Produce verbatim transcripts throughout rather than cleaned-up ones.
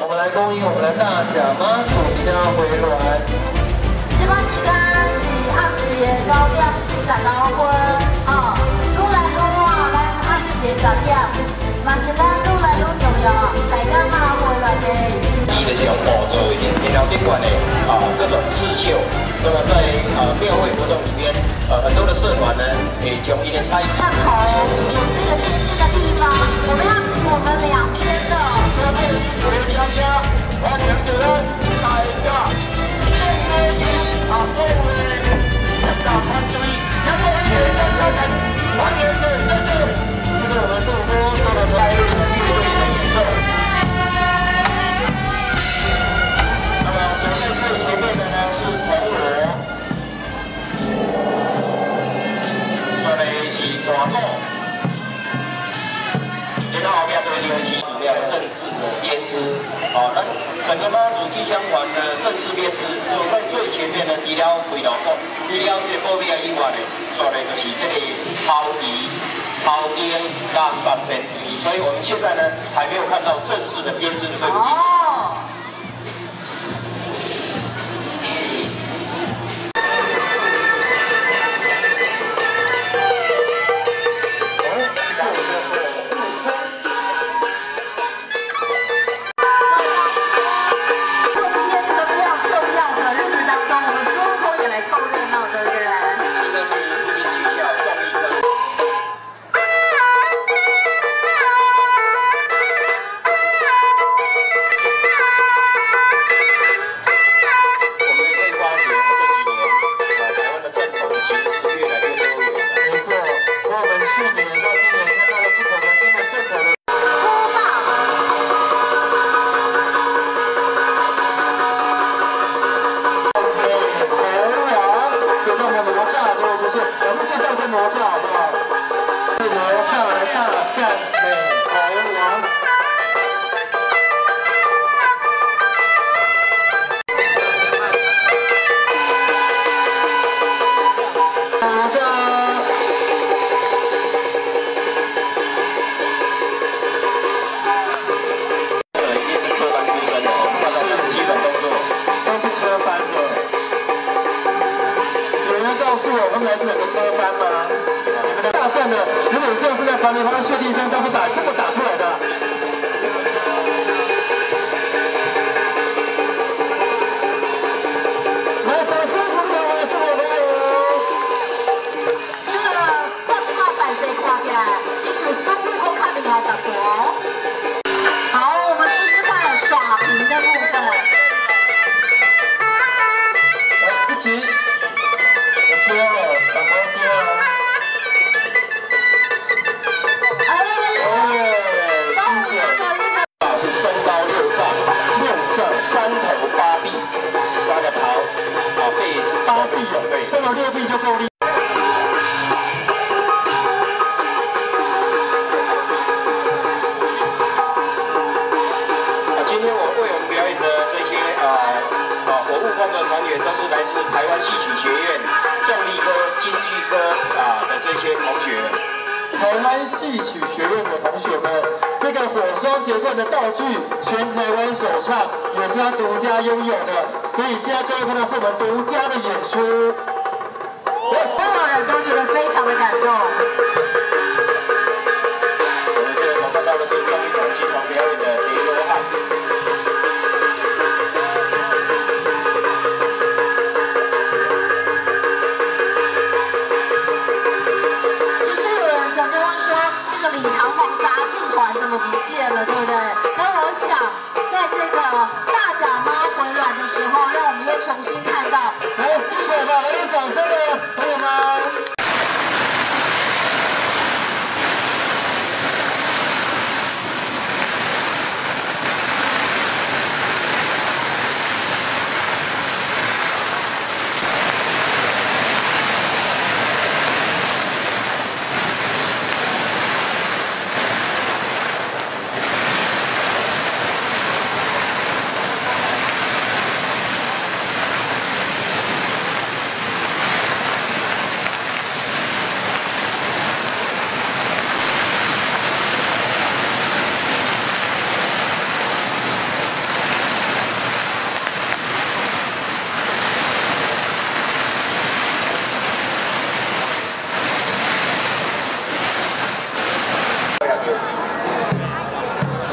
们来恭迎我们的大甲妈祖即将回銮。 这把时间是暗时的九点四十九分，哦，愈来愈晚，咱暗时的十点，嘛是咱愈来愈重要，大家妈回銮的时间。 的小宝座一点，天后宾馆的啊各种刺绣，那么在呃庙会活动里面，呃很多的社团呢，也将一些参与。 那头有这个限制的地方，我们要请我们两边的各位主持专家，欢迎主任大家，谢谢你，好，各位，大家注意，将会有人开始，欢迎各位先生，这是我们众多做的来乐队的演奏。最前面的呢是铜锣，说的是大鼓，然后后面就是六旗主要正式的编织，啊，那整个妈祖吉祥团的正式编织，走在最前面的，除了回头鼓，除了这后面以外呢，说的就是这个抛笛、抛钉加三线笛，所以我们现在呢还没有看到正式的编织的对不起。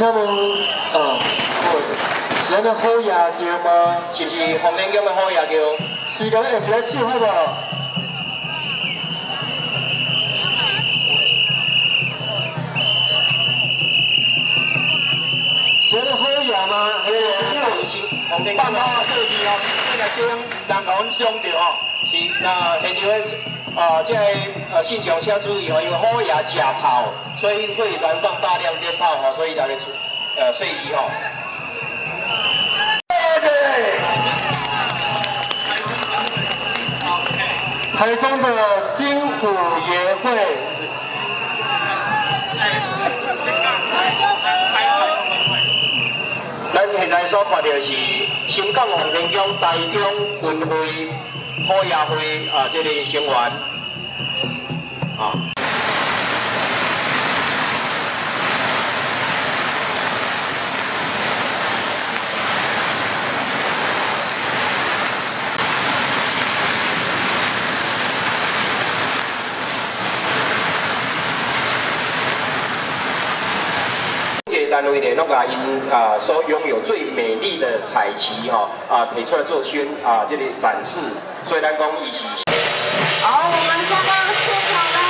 请问，呃，是安尼好夜叫吗？ 是不是红莲宫的好夜叫？ 是甲咱下一个唱好不好？是安尼好夜吗？嘿， 因为是红莲宫放炮啊，设计哦，这个叫人甲阮伤着哦。 是，那现场的啊，这个呃现场请注意哦，因为好夜吃炮，所以会燃放大量鞭炮哦，所以大家注呃注意哦。 台中的金虎爷会， 咱现在所看到的是新港红莲宫台中分会好夜会啊，这个成员啊。 单位呢，那个因啊所拥有最美丽的彩旗哈啊提出来做宣啊这里展示，所以咱讲伊是。 好，我们现在现场当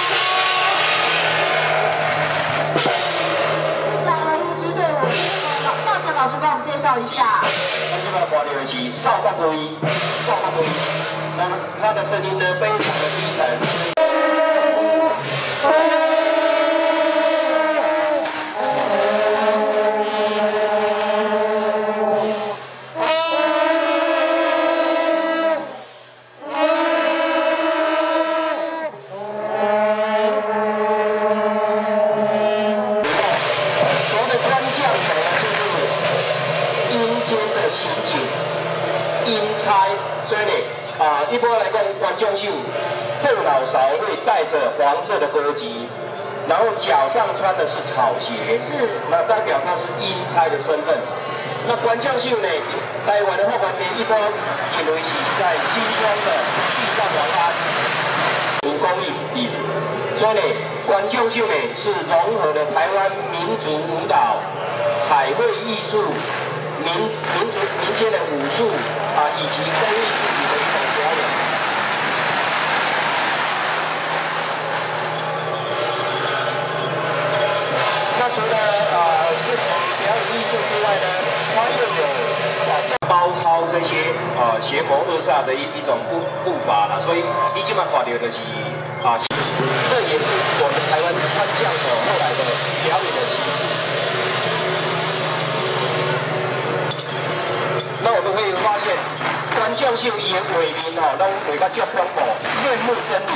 中进来了一支队伍，老茂贤老师帮我们介绍一下。 咱这个看到的是少大队，少大队，那么他的声音呢非常的低沉。 阴差，所以呢，啊，一般来讲，观众秀后脑勺会戴着黄色的歌姬，然后脚上穿的是草鞋， 是，那代表他是阴差的身份。那观众秀呢，台湾的后半边一般认为是在新庄的地藏王安主公一品，所以呢，观众秀呢是融合了台湾民族舞蹈、彩绘艺术。 民民族民间的武术啊，以及工艺制品的一种表演。那除了啊是属于表演艺术之外呢，它又有啊包抄这些啊邪魔恶煞的一一种步步伐啦，所以你今晚看到的是啊，这也是我们台湾川将手后来的表演的形式。 那我们可以发现，观将秀伊的画面哦，拢画甲足恐怖，面目狰狞。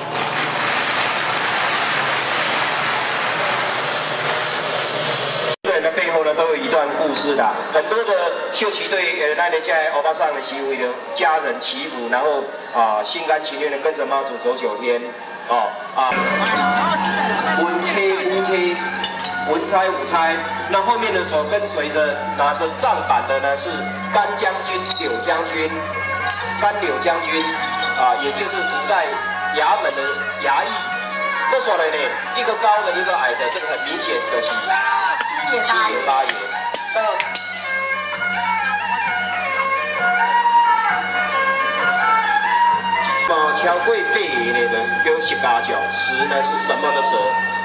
对人的背后呢，都有一段故事的。很多的秀旗队，呃，那人在欧巴桑的是为了家人祈福，然后啊，心甘情愿的跟着妈祖走九天，哦啊，文车武车。 文差武差，那后面的所跟随着拿着杖板的呢是甘将军、柳将军、甘柳将军啊，也就是古代衙门的衙役。这所来呢，一个高的，一个矮的，这个很明显就是七爷八爷。那么超过八爷呢，叫十家脚，十呢是什么的蛇？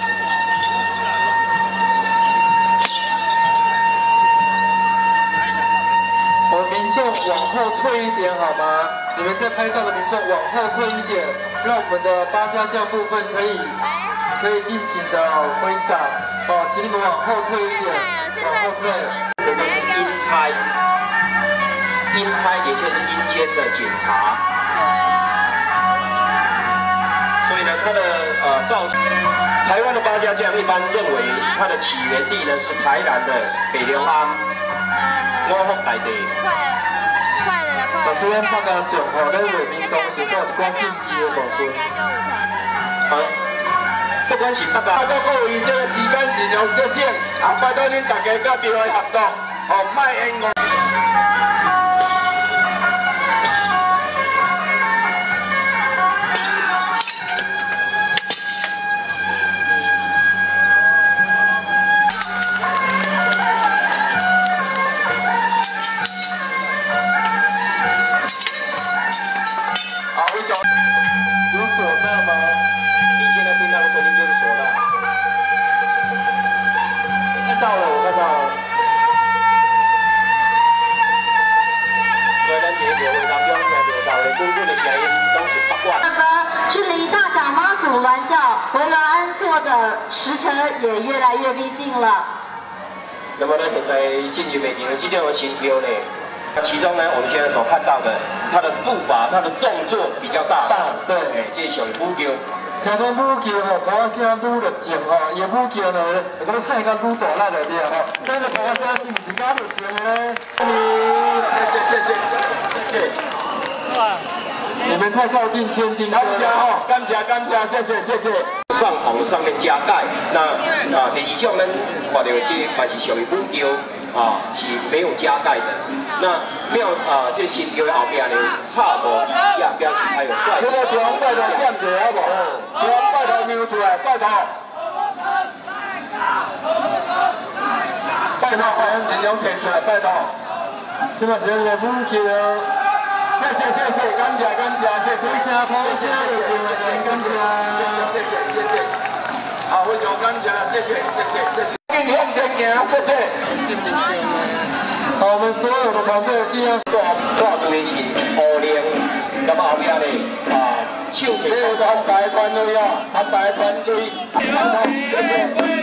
我们民众往后退一点好吗？你们在拍照的民众往后退一点，让我们的八家将部分可以可以尽情的挥洒哦，请你们往后退一点，往后退。 这个是阴差，阴差也就是阴间的警察。所以呢，它的呃造型，台湾的八家将一般认为它的起源地呢是台南的北龙安。 五福内地， 老师，咱八家将吼，咱画面当时都有一寡禁忌的部分。 好，不管是八家， 到各位这个时间尽量节省，啊，拜托恁大家甲庙会合作，哦，卖冤枉。 好， 呢，距离大甲妈祖銮轿回銮安座的时辰也越来越逼近了。 那么呢，现在进入北京的这种新标呢，其中呢，我们现在所看到的，它的步伐、它的动作比较大， 大对， 哎，这属于舞桥。 听讲舞桥吼，歌声愈热情吼，伊舞桥呢，会讲太甲愈大力了对吼。咱的歌声是不是较热情的呢？ 谢谢谢谢谢谢。 你们太靠近天丁了。 感谢哦，感谢感谢，谢谢谢谢。 帐篷上面加盖，那啊，第二种呢，看到这嘛是属于舞桥啊，是没有加盖的。那庙啊，这新桥的后边呢，插无一样，表示还有帅。 这个地方拜托点者好不？这个拜托扭出来，拜托。拜托，尽量提出来，拜托。 这嘛是咱的舞桥。 谢谢谢谢，感谢感谢，谢谢。 声声歌声热情热情，感谢。 谢谢谢谢。啊，非常感谢，谢谢谢谢谢谢。敬向前行，谢谢。 好，我们所有的团队尽量大大队是五零，那么后边呢啊，手提这个安排团队啊，安排团队，好，谢谢。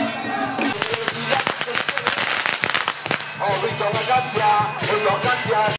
非常感谢，非常感谢。